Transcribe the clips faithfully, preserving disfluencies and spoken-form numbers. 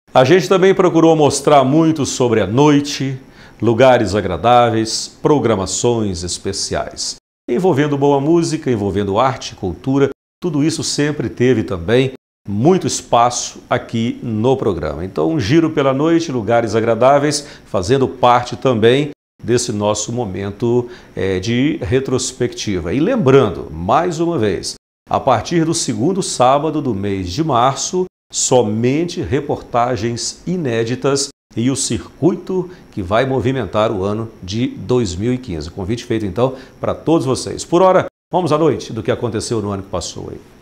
A gente também procurou mostrar muito sobre a noite, lugares agradáveis, programações especiais. Envolvendo boa música, envolvendo arte, cultura, tudo isso sempre teve também muito espaço aqui no programa. Então, um giro pela noite, lugares agradáveis, fazendo parte também desse nosso momento é, de retrospectiva. E lembrando, mais uma vez, a partir do segundo sábado do mês de março, somente reportagens inéditas e o circuito que vai movimentar o ano de dois mil e quinze. Convite feito então para todos vocês. Por hora, vamos à noite do que aconteceu no ano que passou aí.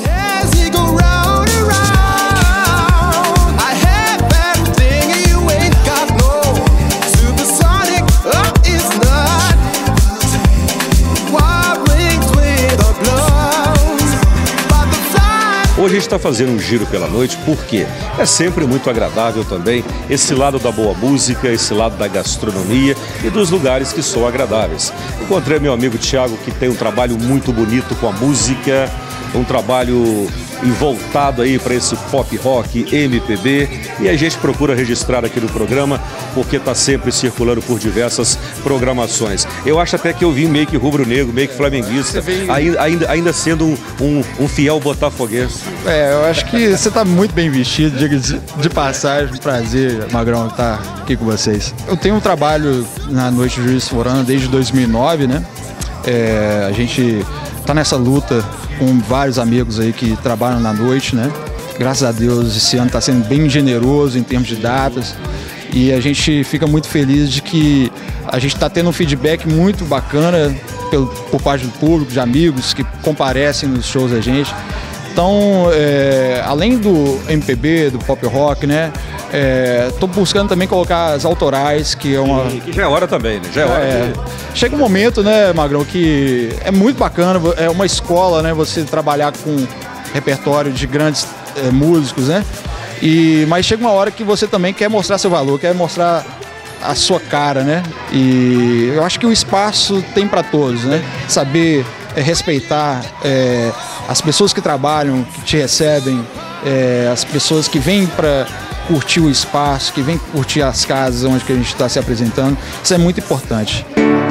Hoje a gente está fazendo um giro pela noite porque é sempre muito agradável também esse lado da boa música, esse lado da gastronomia e dos lugares que são agradáveis. Encontrei meu amigo Thiago, que tem um trabalho muito bonito com a música, um trabalho voltado aí para esse pop rock, M P B, e a gente procura registrar aqui no programa porque está sempre circulando por diversas programações. Eu acho até que eu vim meio que rubro-negro, meio que flamenguista, vem... ainda, ainda, ainda sendo um, um, um fiel botafoguense. É, eu acho que você está muito bem vestido, diga de, de passagem, prazer, Magrão, estar aqui com vocês. Eu tenho um trabalho na Noite de Juiz de Fora desde dois mil e nove, né? É, a gente está nessa luta com vários amigos aí que trabalham na noite, né? Graças a Deus esse ano está sendo bem generoso em termos de datas e a gente fica muito feliz de que a gente está tendo um feedback muito bacana pelo, por parte do público, de amigos que comparecem nos shows da gente. Então, é, além do M P B, do pop rock, né? Estou é, buscando também colocar as autorais, que é uma... Que já é hora também, né? Já é hora. É, de... Chega um momento, né, Magrão, que é muito bacana, é uma escola, né? Você trabalhar com repertório de grandes é, músicos, né? E, mas chega uma hora que você também quer mostrar seu valor, quer mostrar a sua cara, né? E eu acho que o espaço tem para todos, né? Saber é, respeitar é, as pessoas que trabalham, que te recebem, é, as pessoas que vêm para curtir o espaço, que vem curtir as casas onde que a gente está se apresentando. Isso é muito importante.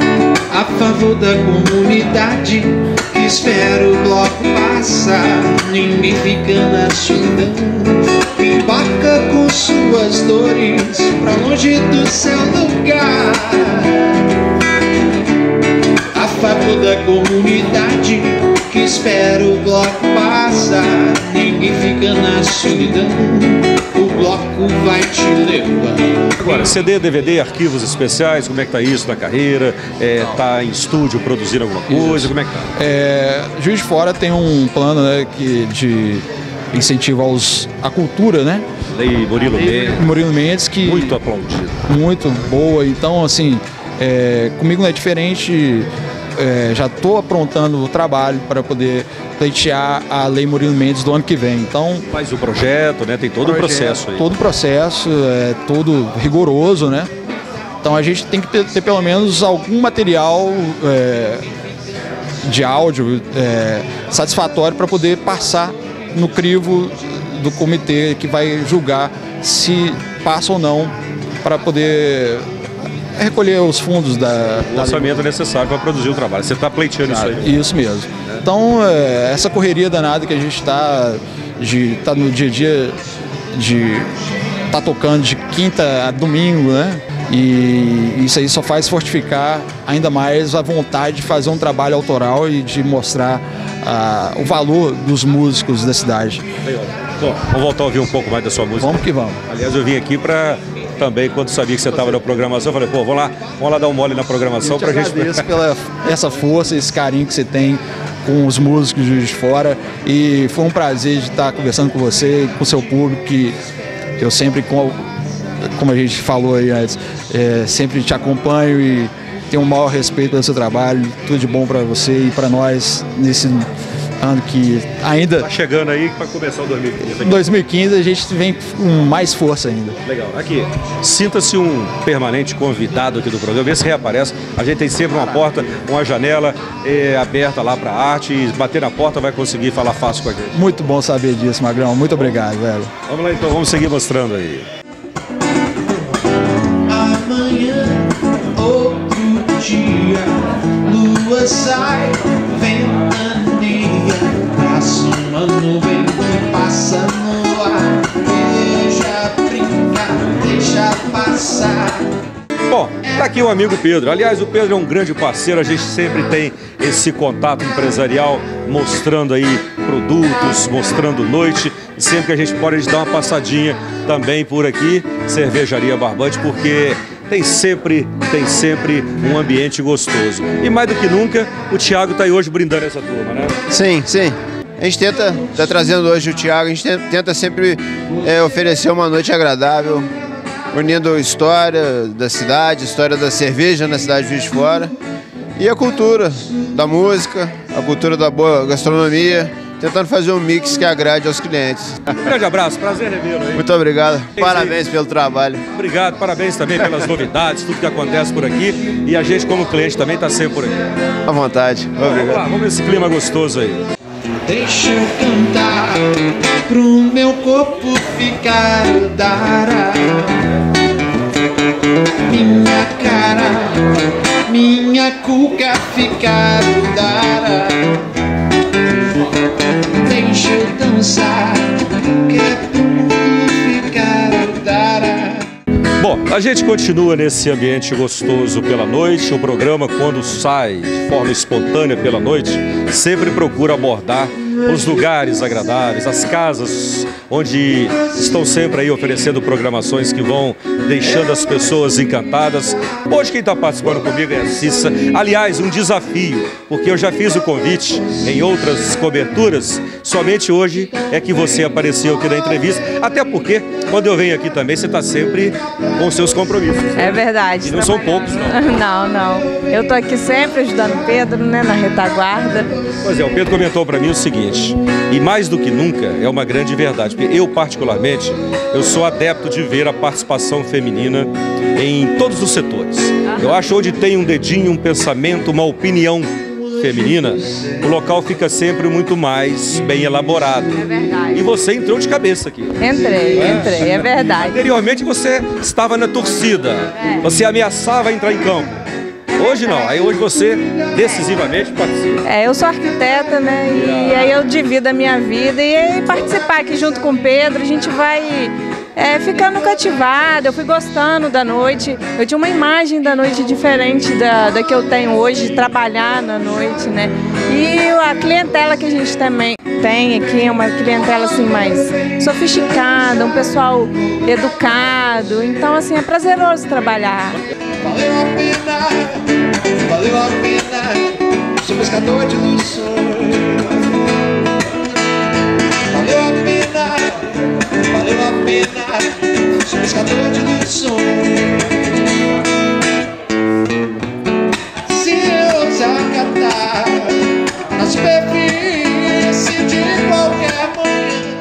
A favor da comunidade que espera o bloco passar, ninguém fica na solidão, embarca com suas dores pra longe do seu lugar. A favor da comunidade que espera o bloco passar, ninguém fica na solidão, o bloco vai te levar. Agora, C D, D V D, arquivos especiais, como é que tá isso na carreira? É, tá em estúdio produzindo alguma coisa? Isso. Como é que tá? É, Juiz de Fora tem um plano, né, que, de incentivo aos, à cultura, né? Lei Murilo Mendes. Murilo Mendes, que... Muito aplaudido. Muito boa. Então, assim, é, comigo não é diferente. É, já estou aprontando o trabalho para poder pleitear a Lei Murilo Mendes do ano que vem. Então, faz o projeto, né? Tem todo o processo aí. Todo o processo, é todo rigoroso, né? Então a gente tem que ter, ter pelo menos algum material é, de áudio é, satisfatório para poder passar no crivo do comitê que vai julgar se passa ou não, para poder recolher os fundos da... O orçamento necessário para produzir o trabalho. Você está pleiteando isso aí? Isso mesmo. É. Então, é, essa correria danada que a gente está tá no dia a dia de tá tocando de quinta a domingo, né? E isso aí só faz fortificar ainda mais a vontade de fazer um trabalho autoral e de mostrar uh, o valor dos músicos da cidade. Bom, vamos voltar a ouvir um pouco mais da sua música. Vamos que vamos. Aliás, eu vim aqui para... Também, quando sabia que você estava na programação, eu falei, pô, vamos lá, vamos lá dar um mole na programação para a gente... Eu agradeço pela essa força, esse carinho que você tem com os músicos de Juiz de Fora, e foi um prazer de estar conversando com você, com o seu público, que eu sempre, como a gente falou aí antes, é, sempre te acompanho e tenho um maior respeito pelo seu trabalho. Tudo de bom para você e para nós nesse ano que ainda... Tá chegando aí para começar o dois mil e quinze. Em dois mil e quinze a gente vem com mais força ainda. Legal. Aqui, sinta-se um permanente convidado aqui do programa, vê se reaparece. A gente tem sempre uma porta, uma janela é, aberta lá para arte, e bater na porta vai conseguir falar fácil com a gente. Muito bom saber disso, Magrão. Muito obrigado, velho. Vamos lá então, vamos seguir mostrando aí. Amanhã, outro dia, lua sai, ventania, passa uma nuvem que passa no ar, deixa brincar, deixa passar. Bom, tá aqui o amigo Pedro. Aliás, o Pedro é um grande parceiro, a gente sempre tem esse contato empresarial mostrando aí produtos, mostrando noite. E sempre que a gente pode, a gente dá uma passadinha também por aqui, Cervejaria Barbante, porque tem sempre, tem sempre um ambiente gostoso. E mais do que nunca, o Thiago está aí hoje brindando essa turma, né? Sim, sim. A gente tenta, está trazendo hoje o Thiago, a gente tenta sempre é, oferecer uma noite agradável, unindo história da cidade, história da cerveja na cidade de Juiz de Fora e a cultura da música, a cultura da boa gastronomia, tentando fazer um mix que agrade aos clientes. Um grande abraço, prazer revê-lo aí. Muito obrigado, parabéns pelo trabalho. Obrigado, parabéns também pelas novidades, tudo que acontece por aqui. E a gente, como cliente, também está sempre por aqui. À vontade, obrigado. Vamos lá, vamos nesse clima gostoso aí. Deixa eu cantar pro meu corpo ficar dará. Minha cara, minha cuca ficar dará. Deixa eu dançar, que é pro mundo ficar dará. Bom, a gente continua nesse ambiente gostoso pela noite. O programa, quando sai de forma espontânea pela noite, sempre procura abordar os lugares agradáveis, as casas onde estão sempre aí oferecendo programações que vão deixando as pessoas encantadas. Hoje quem está participando comigo é a Cissa. Aliás, um desafio, porque eu já fiz o convite em outras coberturas, somente hoje é que você apareceu aqui na entrevista, até porque quando eu venho aqui também você está sempre com seus compromissos. É verdade. E não são poucos, não. Não, não. Eu estou aqui sempre ajudando o Pedro, né, na retaguarda. Pois é, o Pedro comentou para mim o seguinte, e mais do que nunca é uma grande verdade, porque eu particularmente, eu sou adepto de ver a participação feminina em todos os setores. Eu acho que onde tem um dedinho, um pensamento, uma opinião feminina, o local fica sempre muito mais bem elaborado. É verdade. E você entrou de cabeça aqui. Entrei, É. entrei, é verdade. Anteriormente você estava na torcida, É. você ameaçava entrar em campo. Hoje não, aí hoje você decisivamente participa. É, eu sou arquiteta, né, e aí eu divido a minha vida e aí participar aqui junto com o Pedro, a gente vai é, ficando cativada. Eu fui gostando da noite, eu tinha uma imagem da noite diferente da, da que eu tenho hoje, de trabalhar na noite, né, e a clientela que a gente também tem aqui é uma clientela assim mais sofisticada, um pessoal educado, então assim é prazeroso trabalhar. Valeu a pena, valeu a pena, sou pescador de ilusões. Valeu a pena, valeu a pena, sou pescador de ilusões. Se eu desacatar na superfície de qualquer manhã.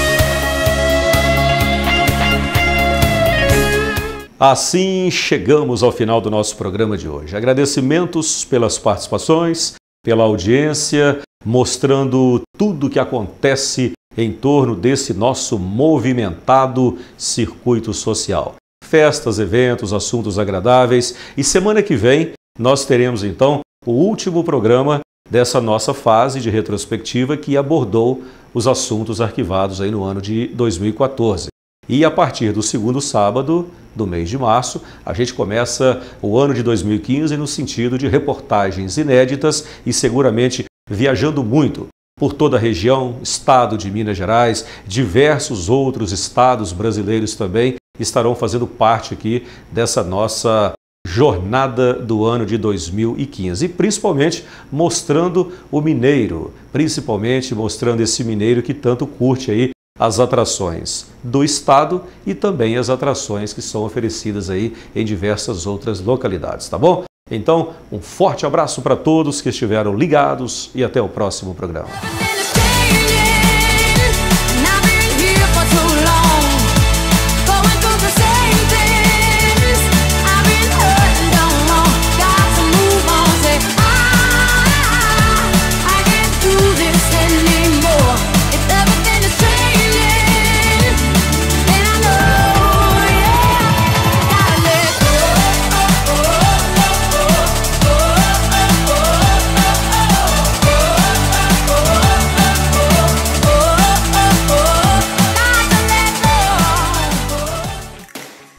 Assim chegamos ao final do nosso programa de hoje. Agradecimentos pelas participações, pela audiência, mostrando tudo o que acontece em torno desse nosso movimentado circuito social. Festas, eventos, assuntos agradáveis. E semana que vem nós teremos então o último programa dessa nossa fase de retrospectiva que abordou os assuntos arquivados aí no ano de dois mil e quatorze. E a partir do segundo sábado do mês de março, a gente começa o ano de dois mil e quinze no sentido de reportagens inéditas e seguramente viajando muito por toda a região, estado de Minas Gerais, diversos outros estados brasileiros também estarão fazendo parte aqui dessa nossa jornada do ano de dois mil e quinze, e principalmente mostrando o mineiro, principalmente mostrando esse mineiro que tanto curte aí as atrações do estado e também as atrações que são oferecidas aí em diversas outras localidades, tá bom? Então, um forte abraço para todos que estiveram ligados e até o próximo programa.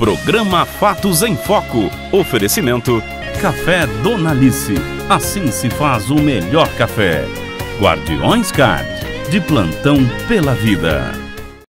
Programa Fatos em Foco. Oferecimento Café Dona Alice. Assim se faz o melhor café. Guardiões Card. De plantão pela vida.